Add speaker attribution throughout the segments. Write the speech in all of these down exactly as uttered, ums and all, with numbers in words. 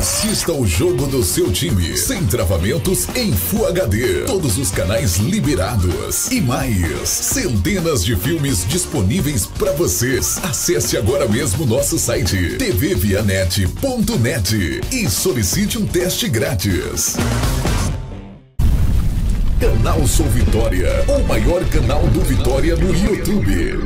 Speaker 1: Assista o jogo do seu time, sem travamentos, em Full H D. Todos os canais liberados. E mais, centenas de filmes disponíveis para vocês. Acesse agora mesmo nosso site t v vianet ponto net e solicite um teste grátis. Canal Sou Vitória, o maior canal do Vitória no YouTube.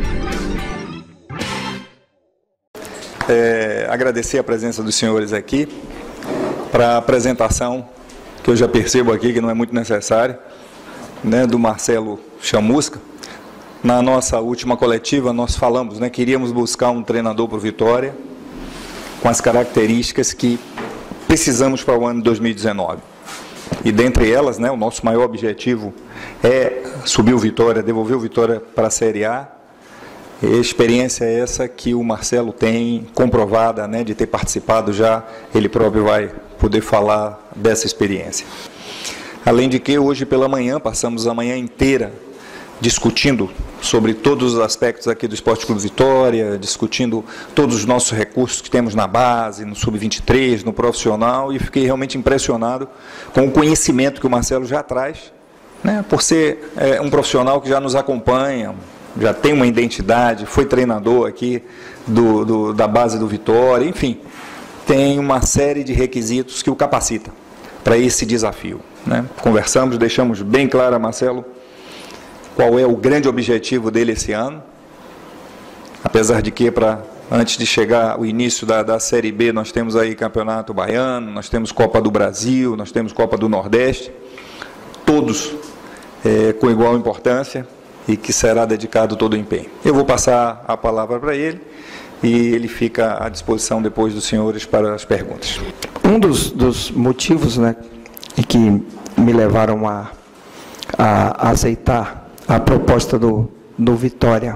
Speaker 2: É, agradecer a presença dos senhores aqui para a apresentação, que eu já percebo aqui que não é muito necessária, né, do Marcelo Chamusca. Na nossa última coletiva nós falamos, né, que iríamos buscar um treinador para o Vitória com as características que precisamos para o ano de dois mil e dezenove. E dentre elas, né, o nosso maior objetivo é subir o Vitória, devolver o Vitória para a Série A. E a experiência é essa que o Marcelo tem comprovada, né, de ter participado já, ele próprio vai poder falar dessa experiência. Além de que hoje pela manhã, passamos a manhã inteira discutindo sobre todos os aspectos aqui do Esporte Clube Vitória, discutindo todos os nossos recursos que temos na base, no sub vinte e três, no profissional, e fiquei realmente impressionado com o conhecimento que o Marcelo já traz, né, por ser é, um profissional que já nos acompanha, já tem uma identidade, foi treinador aqui do, do, da base do Vitória, enfim, tem uma série de requisitos que o capacita para esse desafio, né? Conversamos, deixamos bem claro a Marcelo qual é o grande objetivo dele esse ano, apesar de que, para antes de chegar o início da, da Série B, nós temos aí Campeonato Baiano, nós temos Copa do Brasil, nós temos Copa do Nordeste, todos é, com igual importância e que será dedicado todo o empenho. Eu vou passar a palavra para ele e ele fica à disposição depois dos senhores para as perguntas.
Speaker 3: Um dos, dos motivos, né, que me levaram a, a aceitar a proposta do, do Vitória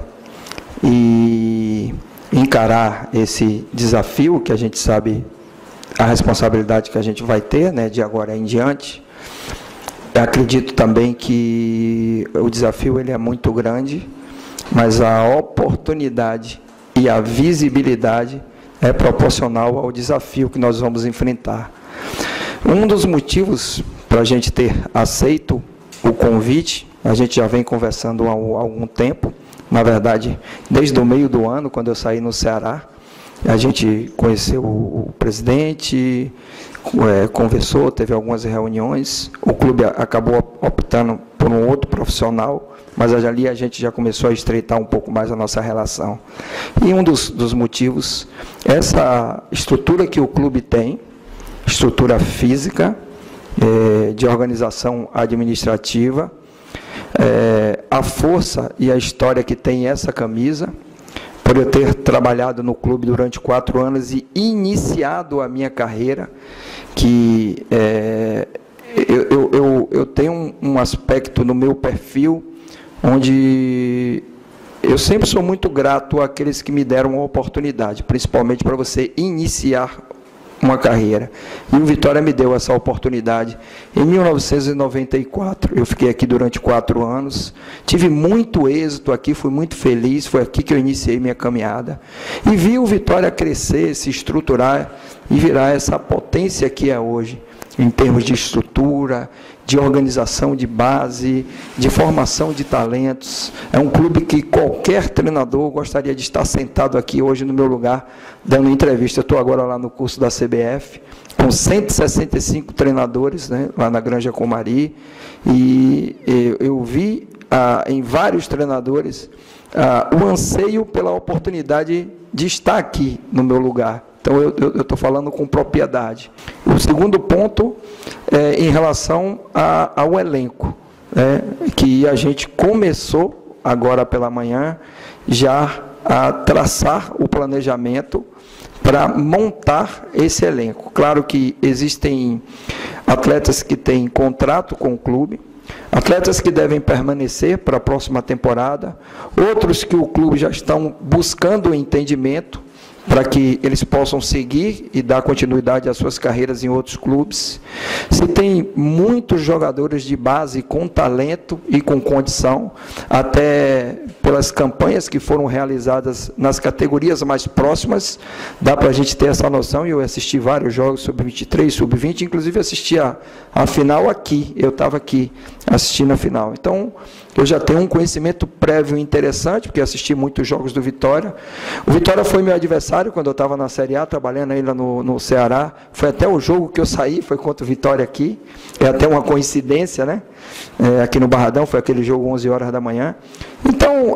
Speaker 3: e encarar esse desafio, que a gente sabe a responsabilidade que a gente vai ter, né, de agora em diante. Eu acredito também que o desafio ele é muito grande, mas a oportunidade e a visibilidade é proporcional ao desafio que nós vamos enfrentar. Um dos motivos para a gente ter aceito o convite, a gente já vem conversando há algum tempo, na verdade, desde o meio do ano, quando eu saí no Ceará, a gente conheceu o, o presidente, é, conversou, teve algumas reuniões, o clube acabou optando por um outro profissional, mas ali a gente já começou a estreitar um pouco mais a nossa relação. E um dos, dos motivos, essa estrutura que o clube tem, estrutura física, é, de organização administrativa, É, a força e a história que tem essa camisa, por eu ter trabalhado no clube durante quatro anos e iniciado a minha carreira, que é, eu, eu, eu, eu tenho um, um aspecto no meu perfil, onde eu sempre sou muito grato àqueles que me deram a oportunidade, principalmente para você iniciar uma carreira. E o Vitória me deu essa oportunidade em mil novecentos e noventa e quatro. Eu fiquei aqui durante quatro anos, tive muito êxito aqui, fui muito feliz, foi aqui que eu iniciei minha caminhada. E vi o Vitória crescer, se estruturar e virar essa potência que é hoje, em termos de estrutura, de organização de base, de formação de talentos. É um clube que qualquer treinador gostaria de estar sentado aqui hoje no meu lugar, dando entrevista. Eu estou agora lá no curso da C B F, com cento e sessenta e cinco treinadores, né, lá na Granja Comari, e eu, eu vi ah, em vários treinadores ah, o anseio pela oportunidade de estar aqui no meu lugar. Então, eu estou falando com propriedade. O segundo ponto é em relação a, ao elenco, né, que a gente começou, agora pela manhã, já a traçar o planejamento para montar esse elenco. Claro que existem atletas que têm contrato com o clube, atletas que devem permanecer para a próxima temporada, outros que o clube já estão buscando o entendimento, para que eles possam seguir e dar continuidade às suas carreiras em outros clubes. Se tem muitos jogadores de base com talento e com condição, até pelas campanhas que foram realizadas nas categorias mais próximas, dá para a gente ter essa noção, e eu assisti vários jogos sub vinte e três, sub vinte, inclusive assisti a, a final aqui, eu estava aqui assistindo a final. Então, eu já tenho um conhecimento prévio interessante, porque assisti muitos jogos do Vitória. O Vitória foi meu adversário quando eu estava na Série A, trabalhando ainda no, no Ceará. Foi até o jogo que eu saí, foi contra o Vitória aqui. É até uma coincidência, né? É, aqui no Barradão, foi aquele jogo onze horas da manhã. Então,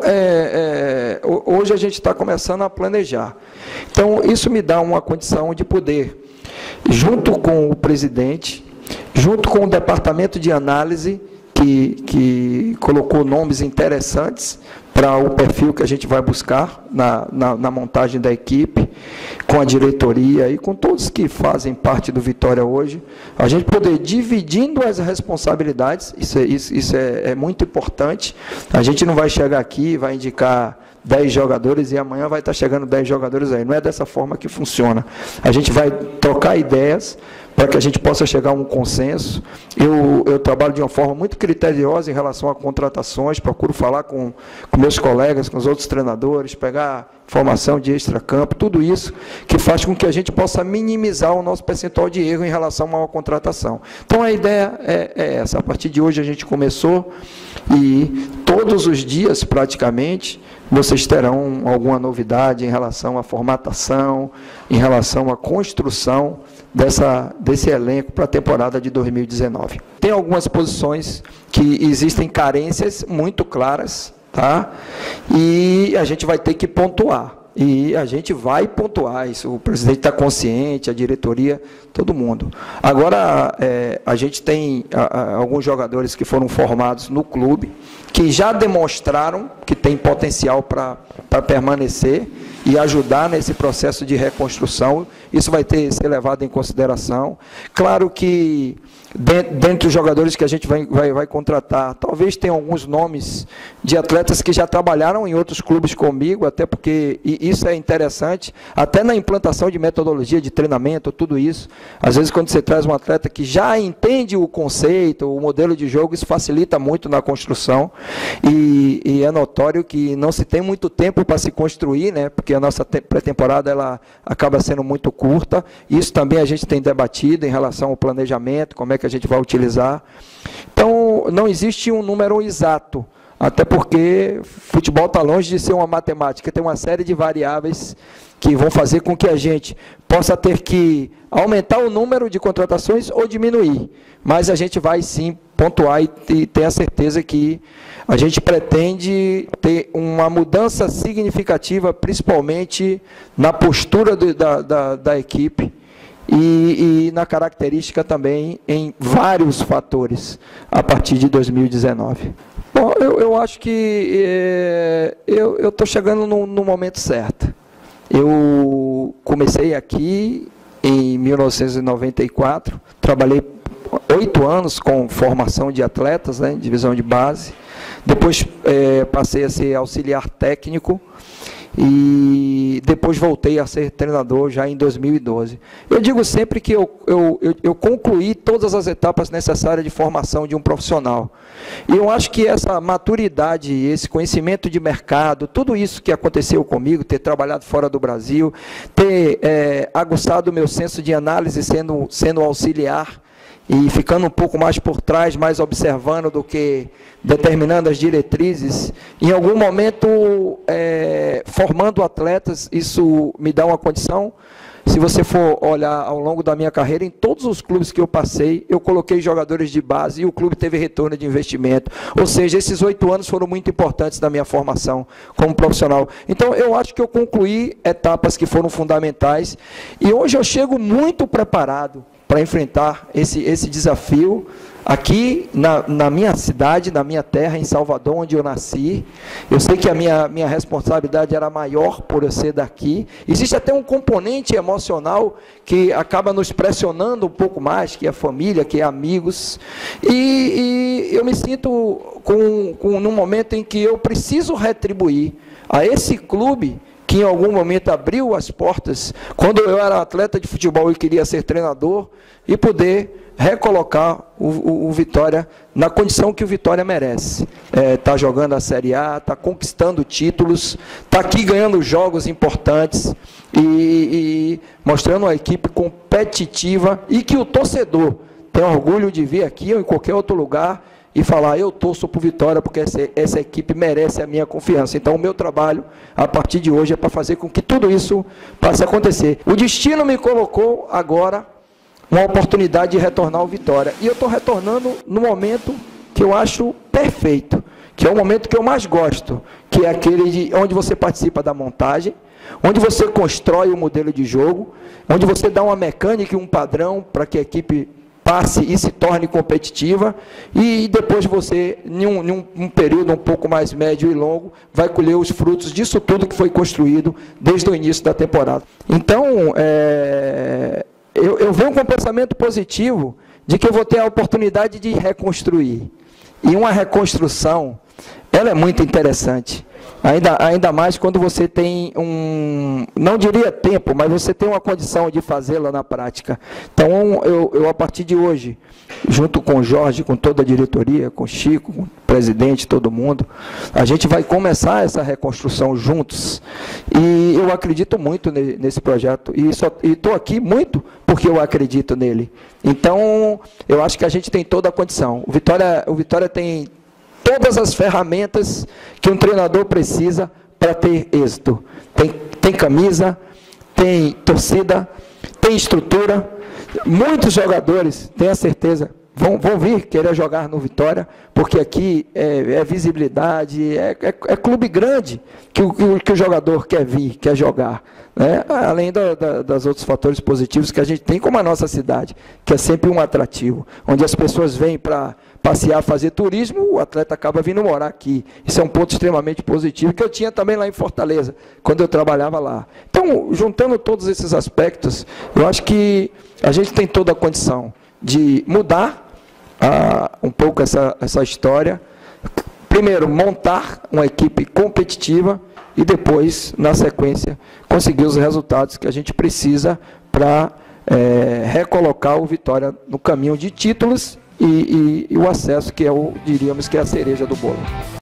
Speaker 3: é, é, hoje a gente está começando a planejar. Então, isso me dá uma condição de poder, junto com o presidente, junto com o departamento de análise, Que, que colocou nomes interessantes para o perfil que a gente vai buscar na, na, na montagem da equipe, com a diretoria e com todos que fazem parte do Vitória hoje, a gente poder, dividindo as responsabilidades, isso, é, isso, isso é, é muito importante. A gente não vai chegar aqui e vai indicar dez jogadores e amanhã vai estar chegando dez jogadores aí. Não é dessa forma que funciona. A gente vai trocar ideias para que a gente possa chegar a um consenso. Eu, eu trabalho de uma forma muito criteriosa em relação a contratações, procuro falar com, com meus colegas, com os outros treinadores, pegar informação de extracampo, tudo isso que faz com que a gente possa minimizar o nosso percentual de erro em relação a uma contratação. Então, a ideia é, é essa. A partir de hoje a gente começou e todos os dias, praticamente, vocês terão alguma novidade em relação à formatação, em relação à construção dessa, desse elenco para a temporada de dois mil e dezenove. Tem algumas posições que existem carências muito claras, tá? E a gente vai ter que pontuar. E a gente vai pontuar isso, o presidente está consciente, a diretoria, todo mundo. Agora, é, a gente tem a, a, alguns jogadores que foram formados no clube, que já demonstraram que tem potencial para permanecer e ajudar nesse processo de reconstrução. Isso vai ter ser levado em consideração. Claro que, dentre os jogadores que a gente vai, vai, vai contratar, talvez tenha alguns nomes de atletas que já trabalharam em outros clubes comigo, até porque e isso é interessante, até na implantação de metodologia de treinamento, tudo isso. Às vezes, quando você traz um atleta que já entende o conceito, o modelo de jogo, isso facilita muito na construção. E, e é notório que não se tem muito tempo para se construir, né? Porque a nossa pré-temporada ela acaba sendo muito curta. Isso também a gente tem debatido em relação ao planejamento, como é que a gente vai utilizar. Então, não existe um número exato, até porque futebol está longe de ser uma matemática, tem uma série de variáveis que vão fazer com que a gente possa ter que aumentar o número de contratações ou diminuir, mas a gente vai sim pontuar e ter a certeza que a gente pretende ter uma mudança significativa, principalmente na postura do, da, da, da equipe, E, e na característica também em vários fatores a partir de dois mil e dezenove. Bom, eu, eu acho que é, eu estou chegando no, no momento certo. Eu comecei aqui em mil novecentos e noventa e quatro, trabalhei oito anos com formação de atletas, né, divisão de base, depois é, passei a ser auxiliar técnico, e depois voltei a ser treinador já em dois mil e doze. Eu digo sempre que eu, eu, eu, eu concluí todas as etapas necessárias de formação de um profissional. E eu acho que essa maturidade, esse conhecimento de mercado, tudo isso que aconteceu comigo, ter trabalhado fora do Brasil, ter é, aguçado o meu senso de análise sendo, sendo auxiliar, e ficando um pouco mais por trás, mais observando do que determinando as diretrizes, em algum momento, é, formando atletas, isso me dá uma condição. Se você for olhar ao longo da minha carreira, em todos os clubes que eu passei, eu coloquei jogadores de base e o clube teve retorno de investimento. Ou seja, esses oito anos foram muito importantes na minha formação como profissional. Então, eu acho que eu concluí etapas que foram fundamentais e hoje eu chego muito preparado para enfrentar esse, esse desafio aqui na, na minha cidade, na minha terra, em Salvador, onde eu nasci. Eu sei que a minha, minha responsabilidade era maior por eu ser daqui. Existe até um componente emocional que acaba nos pressionando um pouco mais, que é a família, que é amigos. E, e eu me sinto com, com, num momento em que eu preciso retribuir a esse clube que em algum momento abriu as portas, quando eu era atleta de futebol e queria ser treinador, e poder recolocar o, o, o Vitória na condição que o Vitória merece. Está é, jogando a Série A, está conquistando títulos, está aqui ganhando jogos importantes e, e mostrando uma equipe competitiva e que o torcedor tem orgulho de vir aqui ou em qualquer outro lugar e falar, eu torço para o Vitória porque essa, essa equipe merece a minha confiança. Então o meu trabalho, a partir de hoje, é para fazer com que tudo isso passe a acontecer. O destino me colocou agora uma oportunidade de retornar ao Vitória. E eu estou retornando no momento que eu acho perfeito, que é o momento que eu mais gosto, que é aquele de, onde você participa da montagem, onde você constrói o modelo de jogo, onde você dá uma mecânica e um padrão para que a equipe passe e se torne competitiva, e depois você, em um, em um período um pouco mais médio e longo, vai colher os frutos disso tudo que foi construído desde o início da temporada. Então, é, eu, eu venho com um pensamento positivo de que eu vou ter a oportunidade de reconstruir. E uma reconstrução, ela é muito interessante. Ainda, ainda mais quando você tem um, não diria tempo, mas você tem uma condição de fazê-la na prática. Então, eu, eu, a partir de hoje, junto com o Jorge, com toda a diretoria, com o Chico, com o presidente, todo mundo, a gente vai começar essa reconstrução juntos. E eu acredito muito nesse projeto. E estou aqui muito porque eu acredito nele. Então, eu acho que a gente tem toda a condição. O Vitória, o Vitória tem todas as ferramentas que um treinador precisa para ter êxito. Tem, tem camisa, tem torcida, tem estrutura. Muitos jogadores, tenho a certeza, vão, vão vir querer jogar no Vitória, porque aqui é, é visibilidade, é, é, é clube grande que o, que o jogador quer vir, quer jogar. Né? Além da, da, das outros fatores positivos que a gente tem, como a nossa cidade, que é sempre um atrativo, onde as pessoas vêm para passear, fazer turismo, o atleta acaba vindo morar aqui. Isso é um ponto extremamente positivo, que eu tinha também lá em Fortaleza, quando eu trabalhava lá. Então, juntando todos esses aspectos, eu acho que a gente tem toda a condição de mudar ah, um pouco essa, essa história. Primeiro, montar uma equipe competitiva e depois, na sequência, conseguir os resultados que a gente precisa para é, recolocar o Vitória no caminho de títulos e, e, e o acesso, que é o, diríamos que é a cereja do bolo.